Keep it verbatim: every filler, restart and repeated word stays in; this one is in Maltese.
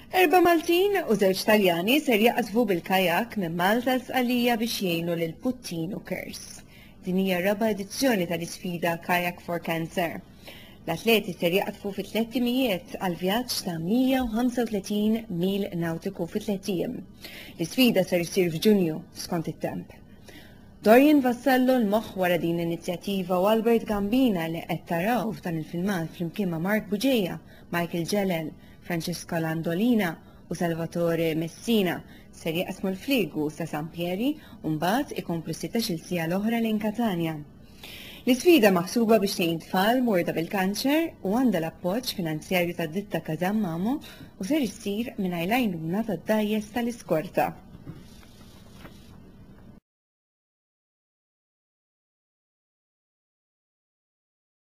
Erba' Maltin u żewġ Taljani ser jaqsfu bil-kajak minn Malta l-Sqalija biex jgħinu lil Puttinu Cares. Din hija raba edizzjoni tal-isfida Kayak for Cancer. L-atleti ser jaqsfu fi tliet timijiet għal vjaġġ ta' mija u ħamsa u tletin mil nautiku fi tliet ijiem. L-isfida ser issir f'Ġunju skont it-temp. Dorian Vassallo l-moħħ wara din l-inizjattiva u Albert Gambina li qed taraw f'dan il-filmat flimkien ma' Mark Bugeja, Michael Gellel, Francesco Landolina u Salvatore Messina ser jaqsmu l-fliegu sa' San Pieri u mbagħad ikomplu sitax-il sija l-oħra lejn Catania. L-isfida maħsuba biex tgħin tfal morda bil-kanċer u għandha l-appoġġ finanzjarju tad-ditta GasanMamo u ser issir mingħajr l-għajnuna tad-dajjes tal-iskorta.